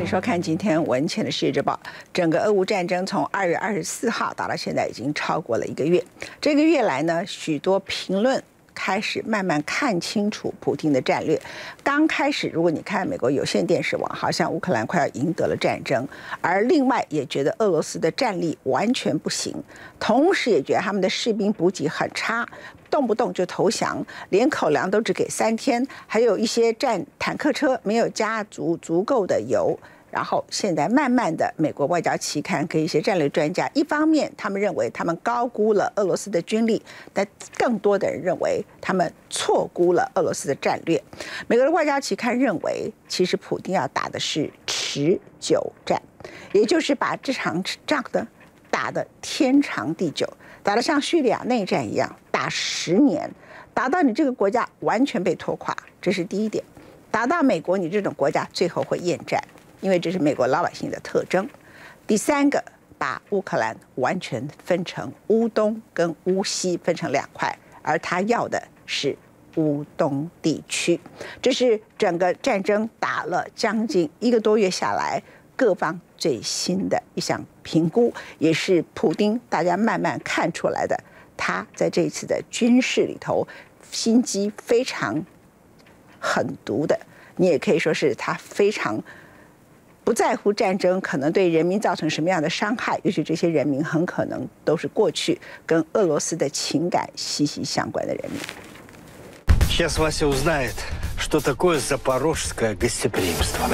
迎收看今天文茜的世界报。整个俄乌战争从2月24号打到现在，已经超过了1个月。这个月来呢，许多评论开始慢慢看清楚普丁的战略。刚开始，如果你看美国有线电视网，好像乌克兰快要赢得了战争，而另外也觉得俄罗斯的战力完全不行，同时也觉得他们的士兵补给很差，动不动就投降，连口粮都只给3天，还有一些坦克车没有加足够的油。然后现在慢慢的，美国外交期刊跟一些战略专家，一方面他们认为他们高估了俄罗斯的军力，但更多的人认为他们错估了俄罗斯的战略。美国的外交期刊认为，其实普丁要打的是持久战，也就是把这场仗呢打得天长地久，打得像叙利亚内战一样，打10年，打到你这个国家完全被拖垮，这是第一点。打到美国，你这种国家最后会厌战。因为这是美国老百姓的特征。第三个，把乌克兰完全分成乌东跟乌西，分成2块，而他要的是乌东地区。这是整个战争打了将近1个多月下来，各方最新的一项评估，也是普丁大家慢慢看出来的，他在这一次的军事里头心机非常狠毒的，你也可以说是他非常不在乎战争可能对人民造成什么样的伤害，尤其这些人民很可能都是过去跟俄罗斯的情感息息相关的人民。 Сейчас Вася узнает, что такое запорожское гостеприимство.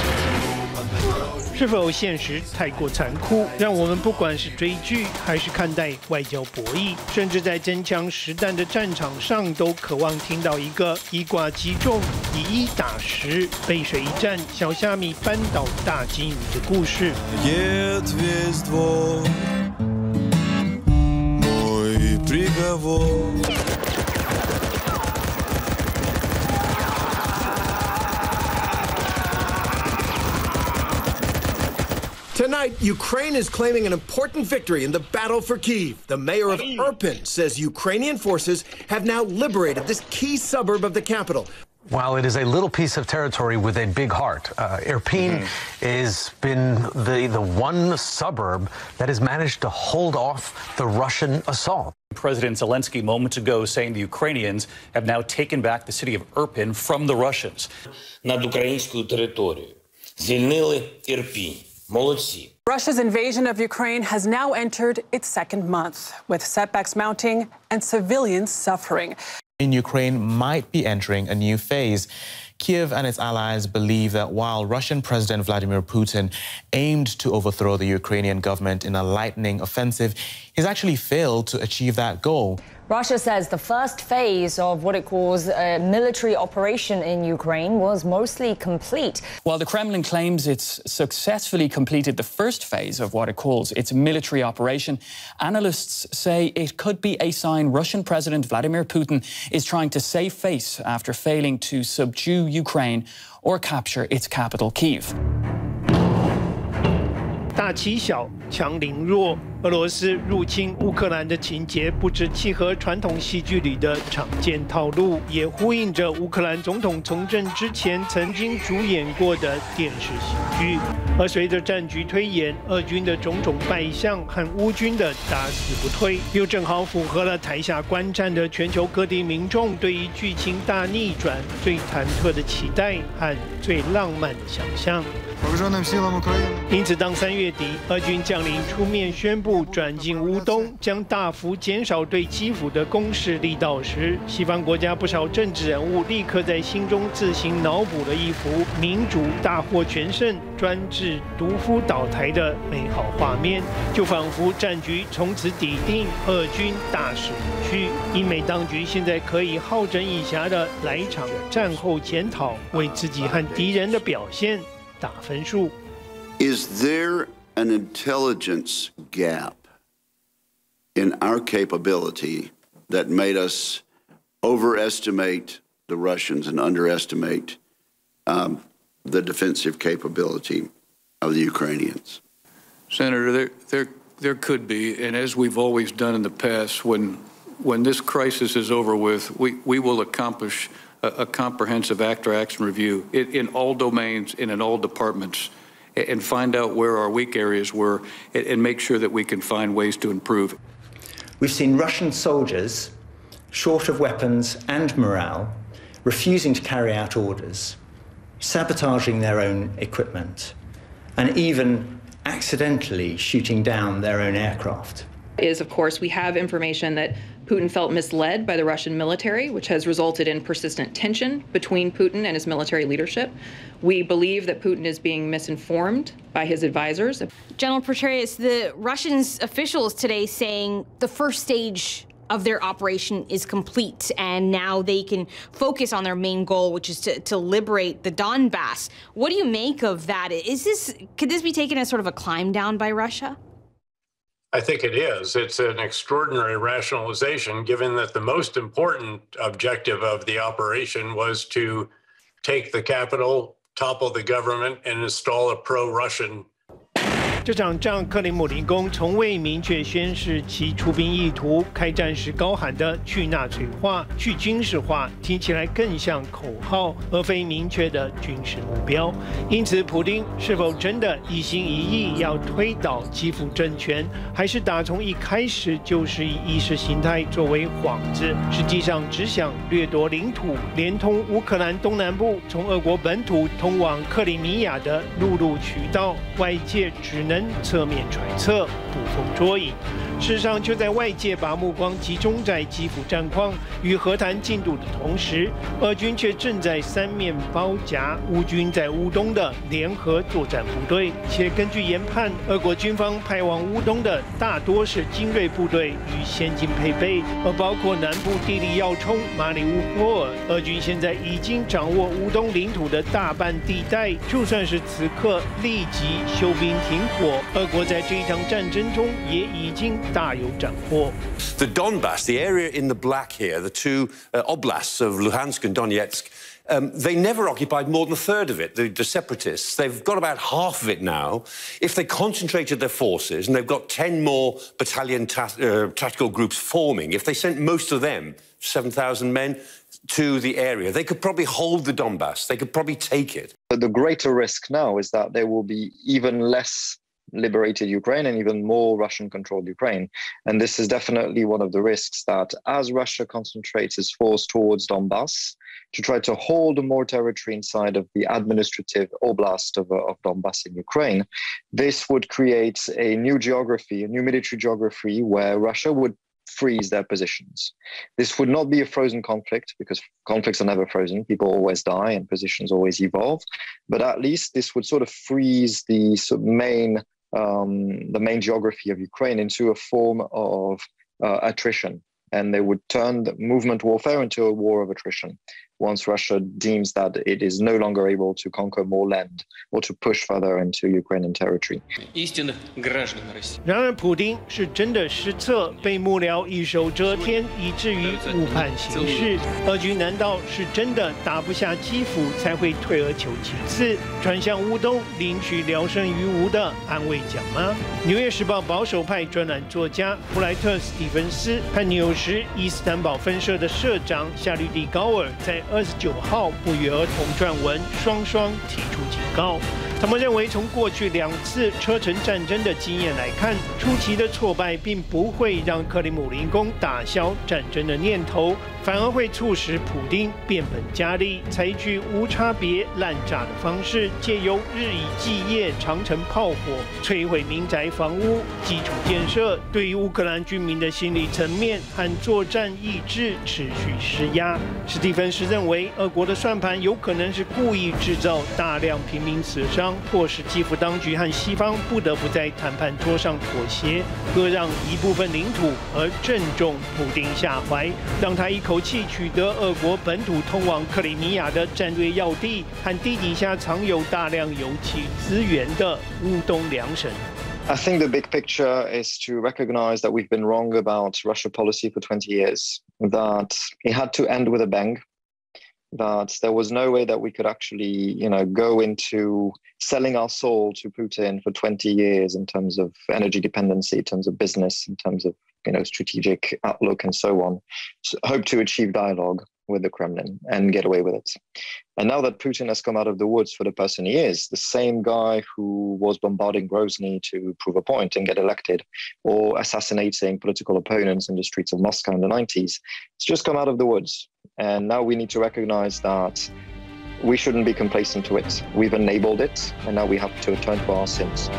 是否现实太过残酷，让我们不管是追剧还是看待外交博弈，甚至在真枪实弹的战场上，都渴望听到一个以寡击众、以1打10、背水一战、小虾米扳倒大金鱼的故事。 Tonight, Ukraine is claiming an important victory in the battle for Kyiv. The mayor of Irpin says Ukrainian forces have now liberated this key suburb of the capital. While it is a little piece of territory with a big heart, Irpin has been the one suburb that has managed to hold off the Russian assault. President Zelensky moments ago saying the Ukrainians have now taken back the city of Irpin from the Russians. Над українською територією звільнили Ірпінь. Молодці. Russia's invasion of Ukraine has now entered its second month, with setbacks mounting and civilians suffering. Ukraine might be entering a new phase. Kyiv and its allies believe that while Russian President Vladimir Putin aimed to overthrow the Ukrainian government in a lightning offensive, he's actually failed to achieve that goal. Russia says the first phase of what it calls a military operation in Ukraine was mostly complete. While the Kremlin claims it's successfully completed the first phase of what it calls its military operation, analysts say it could be a sign Russian President Vladimir Putin is trying to save face after failing to subdue Ukraine or capture its capital, Kyiv. 大欺小，强凌弱，俄罗斯入侵乌克兰的情节不只契合传统戏剧里的常见套路，也呼应着乌克兰总统从政之前曾经主演过的电视喜剧。而随着战局推演，俄军的种种败相和乌军的打死不退，又正好符合了台下观战的全球各地民众对于剧情大逆转最忐忑的期待和最浪漫的想象。因此，当3月底俄军将领出面宣布转进乌东，将大幅减少对基辅的攻势力道时，西方国家不少政治人物立刻在心中自行脑补了一幅民主大获全胜、专制独夫倒台的美好画面，就仿佛战局从此底定，俄军大势已去。英美当局现在可以好整以暇的来一场战后检讨，为自己和敌人的表现打分数。 Is there an intelligence gap in our capability that made us overestimate the Russians and underestimate the defensive capability of the Ukrainians? Senator, there could be, and as we've always done in the past, when this crisis is over with, we will accomplish a comprehensive after-action review in all domains and in all departments. and find out where our weak areas were and make sure that we can find ways to improve. We've seen Russian soldiers, short of weapons and morale, refusing to carry out orders, sabotaging their own equipment, and even accidentally shooting down their own aircraft. Is, of course, we have information that Putin felt misled by the Russian military, which has resulted in persistent tension between Putin and his military leadership. We believe that Putin is being misinformed by his advisors. General Petraeus, the Russian officials today saying the first stage of their operation is complete, and now they can focus on their main goal, which is to liberate the Donbass. What do you make of that? Could this be taken as sort of a climb down by Russia? I think it is. It's an extraordinary rationalization, given that the most important objective of the operation was to take the capital, topple the government, and install a pro-Russian. 这场仗，克里姆林宫从未明确宣示其出兵意图。开战时高喊的“去纳粹化、去军事化”，听起来更像口号，而非明确的军事目标。因此，普丁是否真的一心一意要推倒基辅政权，还是打从一开始就是以意识形态作为幌子，实际上只想掠夺领土，连通乌克兰东南部从俄国本土通往克里米亚的陆路渠道，外界只能侧面揣测，捕风捉影。事实上，就在外界把目光集中在基辅战况与和谈进度的同时，俄军却正在三面包夹乌军在乌东的联合作战部队。且根据研判，俄国军方派往乌东的大多是精锐部队与先进配备，而包括南部地利要冲马里乌波尔。俄军现在已经掌握乌东领土的大半地带，就算是此刻立即休兵停火，俄国在这一场战争中也已经大有斩获。 The Donbass, the area in the black here, the two oblasts of Luhansk and Donetsk, they never occupied more than a third of it, the separatists. They've got about half of it now. If they concentrated their forces, and they've got 10 more battalion tactical groups forming, if they sent most of them, 7,000 men, to the area, they could probably hold the Donbass. They could probably take it. The greater risk now is that there will be even less liberated Ukraine and even more Russian-controlled Ukraine. And this is definitely one of the risks, that as Russia concentrates its force towards Donbass to try to hold more territory inside of the administrative oblast of Donbass in Ukraine, this would create a new geography, a new military geography, where Russia would freeze their positions. This would not be a frozen conflict, because conflicts are never frozen. People always die and positions always evolve. But at least this would sort of freeze the main geography of Ukraine into a form of attrition. And they would turn the movement warfare into a war of attrition once Russia deems that it is no longer able to conquer more land or to push further into Ukrainian territory. 然而，普丁是真的失策，被幕僚一手遮天，以至于误判形势。俄军难道是真的打不下基辅，才会退而求其次，转向乌东领取聊胜于无的安慰奖吗？《纽约时报》保守派专栏作家布莱特·史蒂芬斯和纽时伊斯坦堡分社的社长夏绿蒂·高尔在29号不约而同撰文，双双提出警告。他们认为，从过去2次车臣战争的经验来看，初期的挫败并不会让克里姆林宫打消战争的念头，反而会促使普丁变本加厉，采取无差别滥炸的方式，借由日以继夜长城炮火摧毁民宅、房屋、基础建设，对于乌克兰军民的心理层面和作战意志持续施压。史蒂芬斯认为，俄国的算盘有可能是故意制造大量平民死伤，迫使基辅当局和西方不得不在谈判桌上妥协，割让一部分领土，而正中普丁下怀，让他一口气取得俄国本土通往克里米亚的战略要地和地底下藏有大量油气资源的乌东两省。 I think the big picture is to recognize that we've been wrong about Russia policy for 20 years, that it had to end with a bang, that there was no way that we could actually, go into selling our soul to Putin for 20 years in terms of energy dependency, in terms of business, in terms of, strategic outlook and so on. So hope to achieve dialogue. with the Kremlin and get away with it. And now that Putin has come out of the woods for the person he is, the same guy who was bombarding Grozny to prove a point and get elected, or assassinating political opponents in the streets of Moscow in the 90s, it's just come out of the woods. And now we need to recognize that we shouldn't be complacent to it. We've enabled it, and now we have to turn to our sins.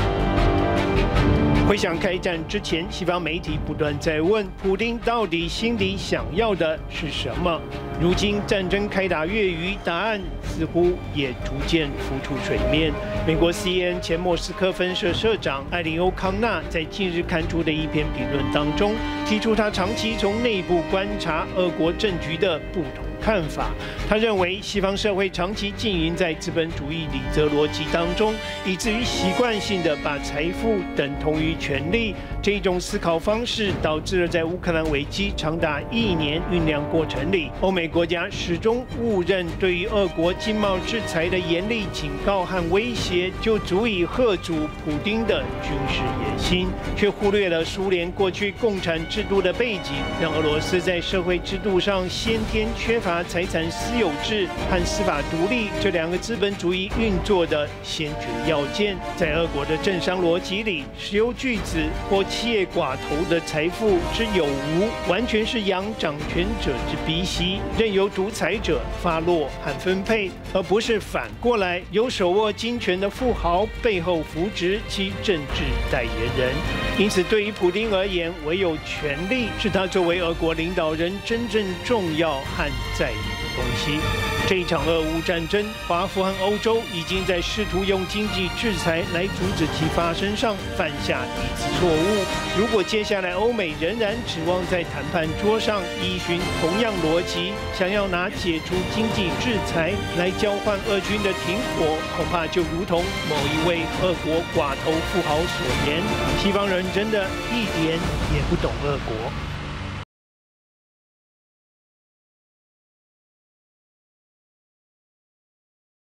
回想开战之前，西方媒体不断在问普丁到底心里想要的是什么。如今战争开打月余，答案似乎也逐渐浮出水面。美国 CNN 前莫斯科分社社长艾琳欧康纳在近日刊出的一篇评论当中，提出他长期从内部观察俄国政局的不同看法。他认为，西方社会长期浸淫在资本主义理则逻辑当中，以至于习惯性的把财富等同于权力。这种思考方式导致了在乌克兰危机长达1年酝酿过程里，欧美国家始终误认对于俄国经贸制裁的严厉警告和威胁就足以吓阻普丁的军事野心，却忽略了苏联过去共产制度的背景，让俄罗斯在社会制度上先天缺乏财产私有制和司法独立这2个资本主义运作的先决要件。在俄国的政商逻辑里，石油巨子或企业寡头的财富之有无，完全是仰掌权者之鼻息，任由独裁者发落和分配，而不是反过来由手握金权的富豪背后扶植其政治代言人。因此，对于普丁而言，唯有权力是他作为俄国领导人真正重要和在意的东西。这一场俄乌战争，华府和欧洲已经在试图用经济制裁来阻止其发生上犯下一次错误。如果接下来欧美仍然指望在谈判桌上依循同样逻辑，想要拿解除经济制裁来交换俄军的停火，恐怕就如同某一位俄国寡头富豪所言：西方人真的一点也不懂俄国。